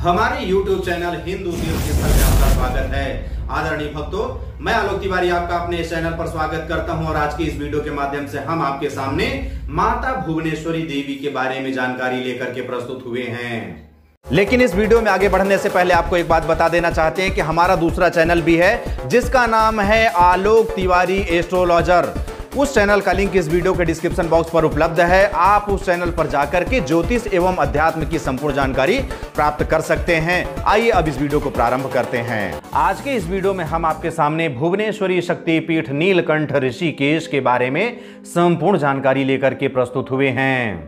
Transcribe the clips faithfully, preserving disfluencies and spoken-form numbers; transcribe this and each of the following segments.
हमारे YouTube channel Hindu तीर्थ स्थल में आपका स्वागत है। आदरणीय भक्तों, मैं आलोक तिवारी आपका अपने इस चैनल पर स्वागत करता हूं और आज की इस वीडियो के माध्यम से हम आपके सामने माता भुवनेश्वरी देवी के बारे में जानकारी लेकर के प्रस्तुत हुए हैं। लेकिन इस वीडियो में आगे बढ़ने से पहले आपको एक बात बता देना चाहते हैं कि हमारा दूसरा चैनल भी है जिसका नाम है आलोक तिवारी एस्ट्रोलॉजर। उस चैनल का लिंक इस वीडियो के डिस्क्रिप्शन बॉक्स पर उपलब्ध है। आप उस चैनल पर जाकर के ज्योतिष एवं अध्यात्म की संपूर्ण जानकारी प्राप्त कर सकते हैं। आइए अब इस वीडियो को प्रारंभ करते हैं। आज के इस वीडियो में हम आपके सामने भुवनेश्वरी शक्तिपीठ नीलकंठ ऋषिकेश के बारे में संपूर्ण जानकारी लेकर के प्रस्तुत हुए हैं।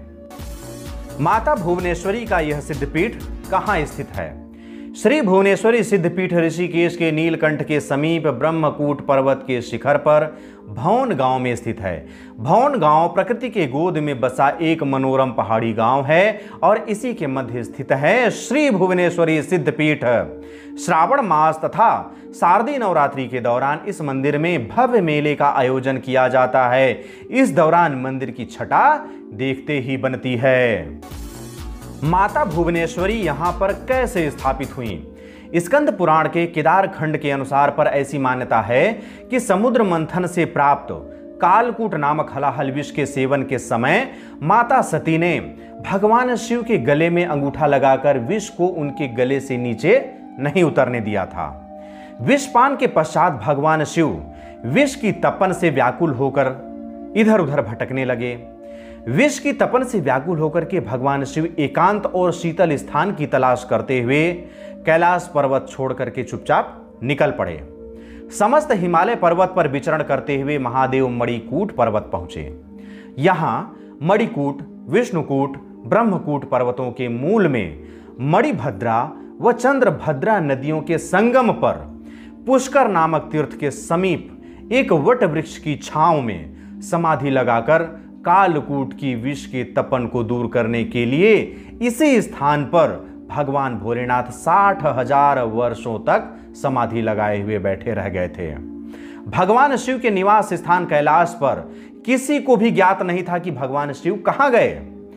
माता भुवनेश्वरी का यह सिद्धपीठ कहां स्थित है? श्री भुवनेश्वरी सिद्धपीठ ऋषिकेश के नीलकंठ के समीप ब्रह्मकूट पर्वत के शिखर पर भौन गांव में स्थित है। भौन गांव प्रकृति के गोद में बसा एक मनोरम पहाड़ी गांव है और इसी के मध्य स्थित है श्री भुवनेश्वरी सिद्धपीठ। श्रावण मास तथा शारदीय नवरात्रि के दौरान इस मंदिर में भव्य मेले का आयोजन किया जाता है। इस दौरान मंदिर की छटा देखते ही बनती है। माता भुवनेश्वरी यहां पर कैसे स्थापित हुई? स्कंद पुराण के केदार खंड के अनुसार पर ऐसी मान्यता है कि समुद्र मंथन से प्राप्त कालकूट नामक हलाहल विष के सेवन के समय माता सती ने भगवान शिव के गले में अंगूठा लगाकर विष को उनके गले से नीचे नहीं उतरने दिया था। विषपान के पश्चात भगवान शिव विष की तपन से व्याकुल होकर इधर उधर भटकने लगे। विष की तपन से व्याकुल होकर के भगवान शिव एकांत और शीतल स्थान की तलाश करते हुए कैलाश पर्वत छोड़ करके चुपचाप निकल पड़े। समस्त हिमालय पर्वत पर विचरण करते हुए महादेव मणिकूट पर्वत पहुंचे। यहां मणिकूट, विष्णुकूट, ब्रह्मकूट पर्वतों के मूल में मणिभद्रा व चंद्रभद्रा नदियों के संगम पर पुष्कर नामक तीर्थ के समीप एक वट वृक्ष की छांव में समाधि लगाकर कालकूट की विष के तपन को दूर करने के लिए इसी स्थान पर भगवान भोलेनाथ साठ हजार वर्षों तक समाधि लगाए हुए बैठे रह गए थे। भगवान शिव के निवास स्थान कैलाश पर किसी को भी ज्ञात नहीं था कि भगवान शिव कहां गए।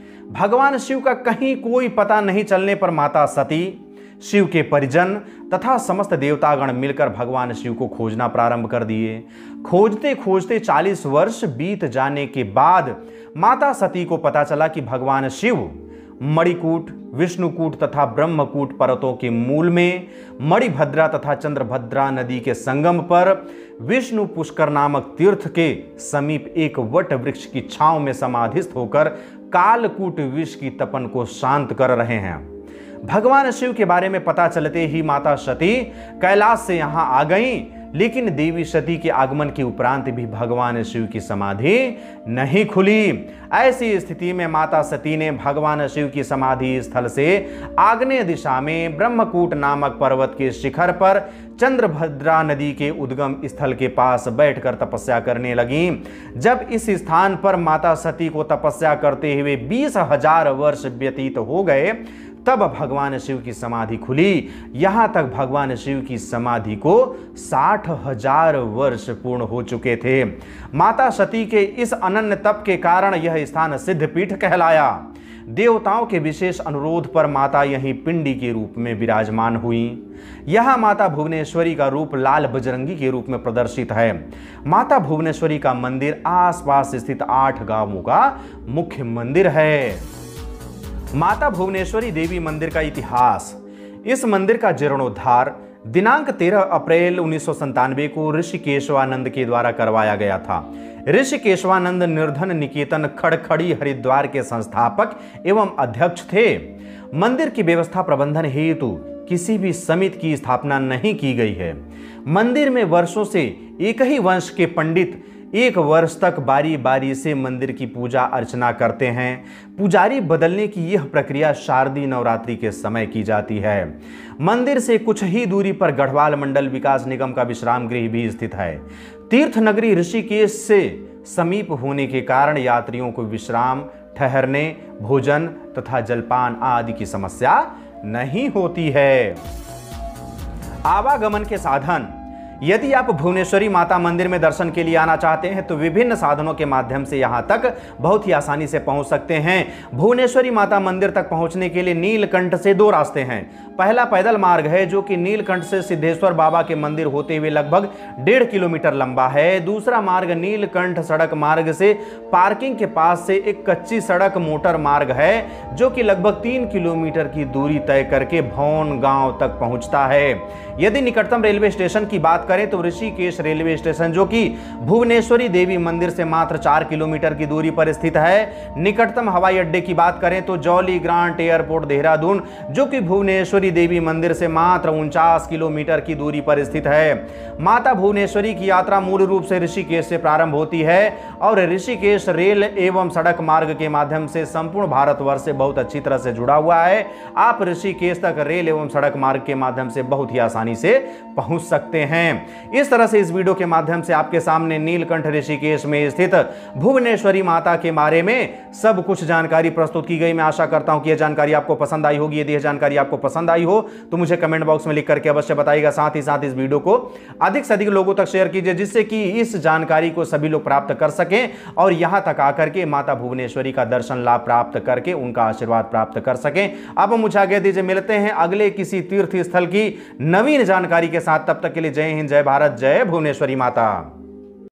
भगवान शिव का कहीं कोई पता नहीं चलने पर माता सती, शिव के परिजन तथा समस्त देवतागण मिलकर भगवान शिव को खोजना प्रारंभ कर दिए। खोजते खोजते चालीस वर्ष बीत जाने के बाद माता सती को पता चला कि भगवान शिव मणिकूट, विष्णुकूट तथा ब्रह्मकूट पर्वतों के मूल में मणिभद्रा तथा चंद्रभद्रा नदी के संगम पर विष्णु पुष्कर नामक तीर्थ के समीप एक वट वृक्ष की छांव में समाधिस्थ होकर कालकूट विष की तपन को शांत कर रहे हैं। भगवान शिव के बारे में पता चलते ही माता सती कैलाश से यहां आ गईं, लेकिन देवी सती के आगमन के उपरांत भी भगवान शिव की समाधि नहीं खुली। ऐसी स्थिति में माता सती ने भगवान शिव की समाधि स्थल से आग्नेय दिशा में ब्रह्मकूट नामक पर्वत के शिखर पर चंद्रभद्रा नदी के उद्गम स्थल के पास बैठकर तपस्या करने लगी। जब इस स्थान पर माता सती को तपस्या करते हुए बीस हजार वर्ष व्यतीत हो गए तब भगवान शिव की समाधि खुली। यहां तक भगवान शिव की समाधि को साठ हजार वर्ष पूर्ण हो चुके थे। माता सती के इस अनन्य तप के कारण यह स्थान सिद्धपीठ कहलाया। देवताओं के विशेष अनुरोध पर माता यहीं पिंडी के रूप में विराजमान हुई। यहां माता भुवनेश्वरी का रूप लाल बजरंगी के रूप में प्रदर्शित है। माता भुवनेश्वरी का मंदिर आसपास स्थित आठ गांवों का मुख्य मंदिर है। माता भुवनेश्वरी देवी मंदिर का इतिहास। इस मंदिर का जीर्णोद्धार दिनांक तेरह अप्रैल उन्नीस सौ संतानवे को ऋषिकेशवानंद के द्वारा करवाया गया था। ऋषिकेशवानंद निर्धन निकेतन खड़खड़ी हरिद्वार के संस्थापक एवं अध्यक्ष थे। मंदिर की व्यवस्था प्रबंधन हेतु किसी भी समिति की स्थापना नहीं की गई है। मंदिर में वर्षों से एक ही वंश के पंडित एक वर्ष तक बारी बारी से मंदिर की पूजा अर्चना करते हैं। पुजारी बदलने की यह प्रक्रिया शारदीय नवरात्रि के समय की जाती है। मंदिर से कुछ ही दूरी पर गढ़वाल मंडल विकास निगम का विश्राम गृह भी स्थित है। तीर्थ नगरी ऋषिकेश से समीप होने के कारण यात्रियों को विश्राम, ठहरने, भोजन तथा जलपान आदि की समस्या नहीं होती है। आवागमन के साधन। यदि आप भुवनेश्वरी माता मंदिर में दर्शन के लिए आना चाहते हैं तो विभिन्न साधनों के माध्यम से यहां तक बहुत ही आसानी से पहुंच सकते हैं। भुवनेश्वरी माता मंदिर तक पहुंचने के लिए नीलकंठ से दो रास्ते हैं। पहला पैदल मार्ग है जो कि नीलकंठ से सिद्धेश्वर बाबा के मंदिर होते हुए लगभग डेढ़ किलोमीटर लंबा है। दूसरा मार्ग नीलकंठ सड़क मार्ग से पार्किंग के पास से एक कच्ची सड़क मोटर मार्ग है जो कि लगभग तीन किलोमीटर की दूरी तय करके भौन गांव तक पहुंचता है। यदि निकटतम रेलवे स्टेशन की बात करें तो ऋषिकेश रेलवे स्टेशन जो कि भुवनेश्वरी देवी मंदिर से मात्र चार किलोमीटर की दूरी पर स्थित है। निकटतम हवाई अड्डे की बात करें तो जॉली ग्रांट एयरपोर्ट देहरादून जो कि भुवनेश्वरी देवी मंदिर से मात्र उनचास किलोमीटर की दूरी पर स्थित है। माता भुवनेश्वरी की यात्रा मूल रूप से ऋषिकेश से प्रारंभ होती है और ऋषिकेश रेल एवं सड़क मार्ग के माध्यम से संपूर्ण भारतवर्ष से बहुत अच्छी तरह से जुड़ा हुआ है। आप ऋषिकेश तक रेल एवं सड़क मार्ग के माध्यम से बहुत ही आसानी से पहुंच सकते हैं। इस तरह से इस वीडियो के माध्यम से आपके सामने नीलकंठ ऋषिकेश में स्थित भुवनेश्वरी माता के बारे में सब कुछ जानकारी प्रस्तुत की गई। मैं आशा करता हूं कि यह जानकारी आपको पसंद आई होगी। यदि यह जानकारी आपको पसंद आई हो तो मुझे कमेंट बॉक्स में लिख करके अवश्य बताइएगा। साथ ही साथ इस वीडियो को अधिक से अधिक लोगों तक शेयर कीजिए जिससे कि इस जानकारी को सभी लोग प्राप्त कर सकें और यहां तक आकर के माता भुवनेश्वरी का दर्शन लाभ प्राप्त करके उनका आशीर्वाद प्राप्त कर सकें। अब मुझे आगे दीजिए, मिलते हैं अगले किसी तीर्थ स्थल की नवीन जानकारी के साथ। तब तक के लिए जय हिंद, जय भारत, जय भुवनेश्वरी माता।